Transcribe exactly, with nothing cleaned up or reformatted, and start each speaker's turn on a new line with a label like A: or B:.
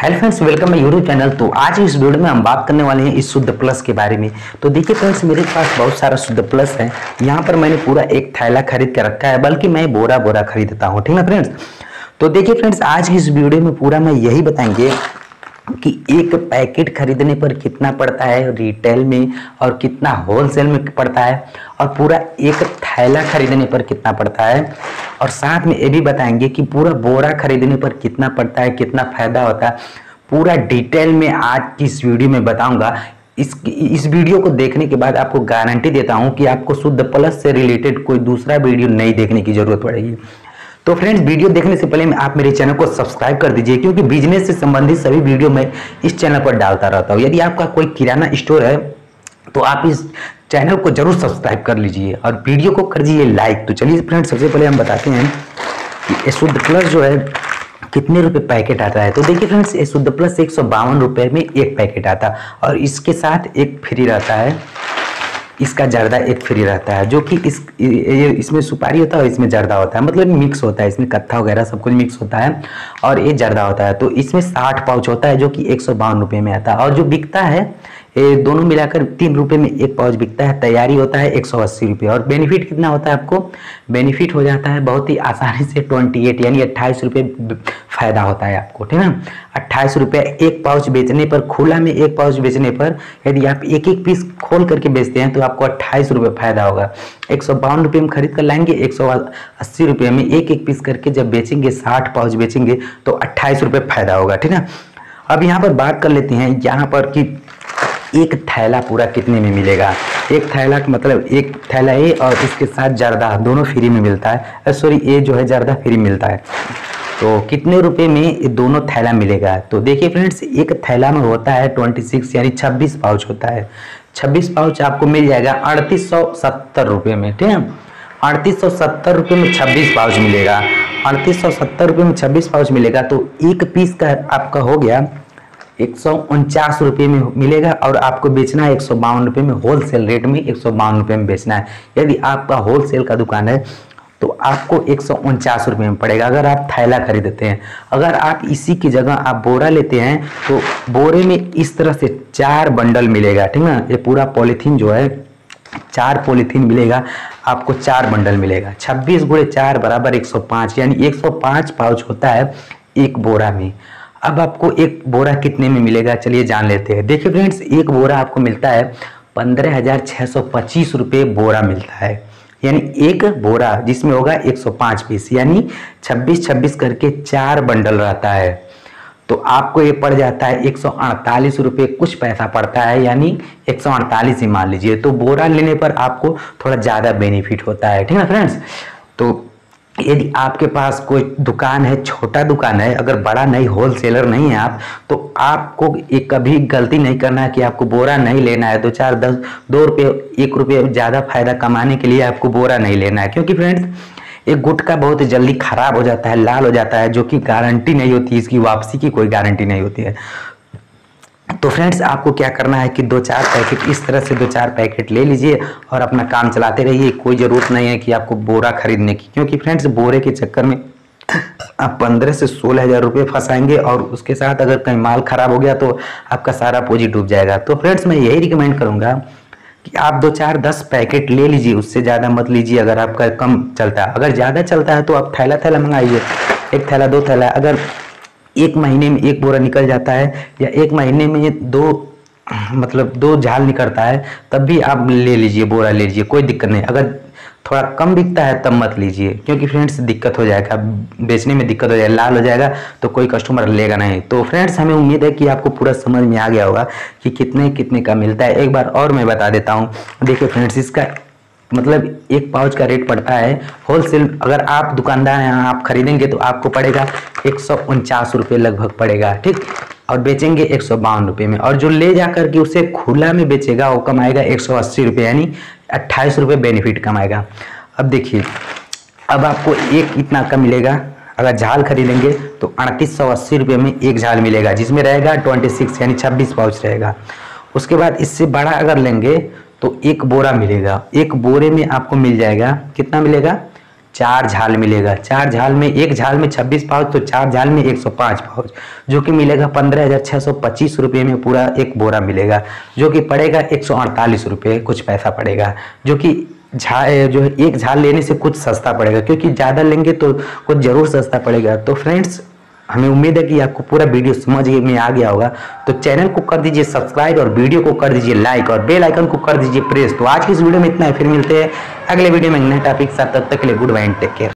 A: Hello friends, welcome my YouTube channel. तो आज इस वीडियो में हम बात करने वाले हैं इस शुद्ध प्लस के बारे में। तो देखिए फ्रेंड्स, मेरे पास बहुत सारा शुद्ध प्लस है। यहाँ पर मैंने पूरा एक थैला खरीद के रखा है, बल्कि मैं बोरा बोरा खरीदता हूँ, ठीक है फ्रेंड्स। तो देखिए फ्रेंड्स, आज की इस वीडियो में पूरा मैं यही बताएंगे कि एक पैकेट खरीदने पर कितना पड़ता है रिटेल में और कितना होलसेल में पड़ता है, और पूरा एक थैला खरीदने पर कितना पड़ता है, और साथ में ये भी बताएंगे कि पूरा बोरा खरीदने पर कितना पड़ता है, कितना फायदा होता है। पूरा डिटेल में आज की इस वीडियो में बताऊंगा। इस इस वीडियो को देखने के बाद आपको गारंटी देता हूं कि आपको शुद्ध प्लस से रिलेटेड कोई दूसरा वीडियो नहीं देखने की जरूरत पड़ेगी। तो फ्रेंड्स, वीडियो देखने से पहले आप मेरे चैनल को सब्सक्राइब कर दीजिए, क्योंकि बिजनेस से संबंधित सभी वीडियो मैं इस चैनल पर डालता रहता हूँ। यदि आपका कोई किराना स्टोर है तो आप इस चैनल को जरूर सब्सक्राइब कर लीजिए और वीडियो को कर दीजिए लाइक। तो चलिए फ्रेंड्स, सबसे पहले हम बताते हैं कि शुद्ध प्लस जो है कितने रुपए पैकेट आता है। तो देखिए फ्रेंड्स, ये शुद्ध प्लस एक सौ बावन रुपये में एक पैकेट आता है, और इसके साथ एक फ्री रहता है। इसका जर्दा एक फ्री रहता है, जो कि इस ये इसमें सुपारी होता है और इसमें जर्दा होता है, मतलब मिक्स होता है। इसमें कत्था वगैरह सब कुछ मिक्स होता है और ये जर्दा होता है। तो इसमें साठ पाउच होता है, जो कि एक सौ बावन रुपये में आता है। और जो बिकता है ये दोनों मिलाकर तीन रुपये में एक पाउच बिकता है। तैयारी होता है एक सौ अस्सी रुपये। और बेनिफिट कितना होता है आपको? बेनिफिट हो जाता है बहुत ही आसानी से अट्ठाईस यानी अट्ठाईस रुपये फायदा होता है आपको, ठीक है। अट्ठाईस रुपये एक पाउच बेचने पर, खुला में एक पाउच बेचने पर यदि आप एक एक पीस खोल करके बेचते हैं तो आपको अट्ठाईस रुपये फायदा होगा। एक सौ बावन रुपये में खरीद कर लाएंगे, एक सौ अस्सी रुपये में एक एक पीस करके जब बेचेंगे, साठ पाउच बेचेंगे तो अट्ठाईस रुपये फायदा होगा, ठीक है। अब यहाँ पर बात कर लेते हैं यहाँ पर कि एक थैला पूरा कितने में मिलेगा। एक थैला का मतलब एक थैला ए और इसके साथ जर्दा दोनों फ्री में मिलता है। सॉरी, ए जो है जर्दा फ्री मिलता है। तो कितने रुपए में ये दोनों थैला मिलेगा? तो देखिए फ्रेंड्स, एक थैला में होता है छब्बीस यानी छब्बीस पाउच होता है। छब्बीस पाउच आपको मिल जाएगा अड़तीस सौ सत्तर रुपये में, ठीक है। अड़तीस सौ सत्तर रुपये में छब्बीस पाउच मिलेगा। अड़तीस सौ सत्तर रुपये में छब्बीस पाउच मिलेगा। तो एक पीस का आपका हो गया एक सौ उनचास रुपये में मिलेगा, और आपको बेचना है एक सौ बावन रुपये में। होलसेल रेट में एक सौ बावन रुपये में बेचना है। यदि आपका होलसेल का दुकान है तो आपको एक सौ उनचास रुपये में पड़ेगा, अगर आप थैला खरीदते हैं। अगर आप इसी की जगह आप बोरा लेते हैं तो बोरे में इस तरह से चार बंडल मिलेगा, ठीक है। ये पूरा पॉलीथीन जो है, चार पॉलीथीन मिलेगा आपको, चार बंडल मिलेगा। छब्बीस गुणे चार बराबर एक सौ पाँच, यानी एक सौ पाँच पाउच होता है एक बोरा में। अब आपको एक बोरा कितने में मिलेगा, चलिए जान लेते हैं। देखिए फ्रेंड्स, एक बोरा आपको मिलता है पंद्रह हजार छः सौ पच्चीस रुपये बोरा मिलता है, यानी एक बोरा जिसमें होगा एक सौ पाँच पीस, यानी छब्बीस छब्बीस करके चार बंडल रहता है। तो आपको ये पड़ जाता है एक सौ अड़तालीस रुपये कुछ पैसा पड़ता है, यानी एक सौ अड़तालीस ही मान लीजिए। तो बोरा लेने पर आपको थोड़ा ज़्यादा बेनिफिट होता है, ठीक है फ्रेंड्स। तो यदि आपके पास कोई दुकान है, छोटा दुकान है, अगर बड़ा नहीं, होलसेलर नहीं है आप, तो आपको एक कभी गलती नहीं करना है कि आपको बोरा नहीं लेना है। दो चार दस दो रुपये एक रुपये ज़्यादा फायदा कमाने के लिए आपको बोरा नहीं लेना है, क्योंकि फ्रेंड्स एक गुटखा बहुत जल्दी खराब हो जाता है, लाल हो जाता है, जो कि गारंटी नहीं होती, इसकी वापसी की कोई गारंटी नहीं होती है। तो फ्रेंड्स, आपको क्या करना है कि दो चार पैकेट इस तरह से दो चार पैकेट ले लीजिए और अपना काम चलाते रहिए। कोई ज़रूरत नहीं है कि आपको बोरा खरीदने की, क्योंकि फ्रेंड्स बोरे के चक्कर में आप पंद्रह से सोलह हज़ार रुपये फंसाएंगे, और उसके साथ अगर कहीं माल खराब हो गया तो आपका सारा पूंजी डूब जाएगा। तो फ्रेंड्स, मैं यही रिकमेंड करूँगा कि आप दो चार दस पैकेट ले लीजिए, उससे ज़्यादा मत लीजिए। अगर आपका कम चलता है, अगर ज़्यादा चलता है तो आप थैला थैला मंगाइए, एक थैला दो थैला। अगर एक महीने में एक बोरा निकल जाता है या एक महीने में दो मतलब दो झाल निकलता है, तब भी आप ले लीजिए, बोरा ले लीजिए, कोई दिक्कत नहीं। अगर थोड़ा कम बिकता है तब मत लीजिए, क्योंकि फ्रेंड्स दिक्कत हो जाएगा, बेचने में दिक्कत हो जाएगा, लाल हो जाएगा तो कोई कस्टमर लेगा नहीं। तो फ्रेंड्स, हमें उम्मीद है कि आपको पूरा समझ में आ गया होगा कि कितने कितने का मिलता है। एक बार और मैं बता देता हूँ। देखिए फ्रेंड्स, इसका मतलब एक पाउच का रेट पड़ता है होलसेल, अगर आप दुकानदार हैं, आप खरीदेंगे तो आपको पड़ेगा एक सौ उनचास रुपये लगभग पड़ेगा, ठीक। और बेचेंगे एक सौ बावन रुपये में। और जो ले जा करके उसे खुला में बेचेगा वो कमाएगा एक सौ अस्सी रुपये, यानी अट्ठाईस रुपये बेनिफिट कमाएगा। अब देखिए, अब आपको एक इतना का मिलेगा। अगर झाल खरीदेंगे तो अड़तीस सौ अस्सी रुपये में एक झाल मिलेगा, जिसमें रहेगा छब्बीस यानी छब्बीस पाउच रहेगा। उसके बाद इससे बड़ा अगर लेंगे तो एक बोरा मिलेगा। एक बोरे में आपको मिल जाएगा, कितना मिलेगा? चार झाल मिलेगा। चार झाल में एक झाल में छब्बीस पाउच, तो चार झाल में एक सौ पाँच पाउच, जो कि मिलेगा पंद्रह हजार छः सौ पच्चीस रुपये में पूरा एक बोरा मिलेगा, जो कि पड़ेगा एक सौ अड़तालीस रुपये कुछ पैसा पड़ेगा, जो कि झा जो है एक झाल लेने से कुछ सस्ता पड़ेगा, क्योंकि ज़्यादा लेंगे तो कुछ ज़रूर सस्ता पड़ेगा। तो फ्रेंड्स, हमें उम्मीद है कि आपको पूरा वीडियो समझ में आ गया होगा। तो चैनल को कर दीजिए सब्सक्राइब और वीडियो को कर दीजिए लाइक और बेल आइकन को कर दीजिए प्रेस। तो आज की इस वीडियो में इतना है, फिर मिलते हैं अगले वीडियो में नए टॉपिक के साथ। तब तक के लिए good bye and take care.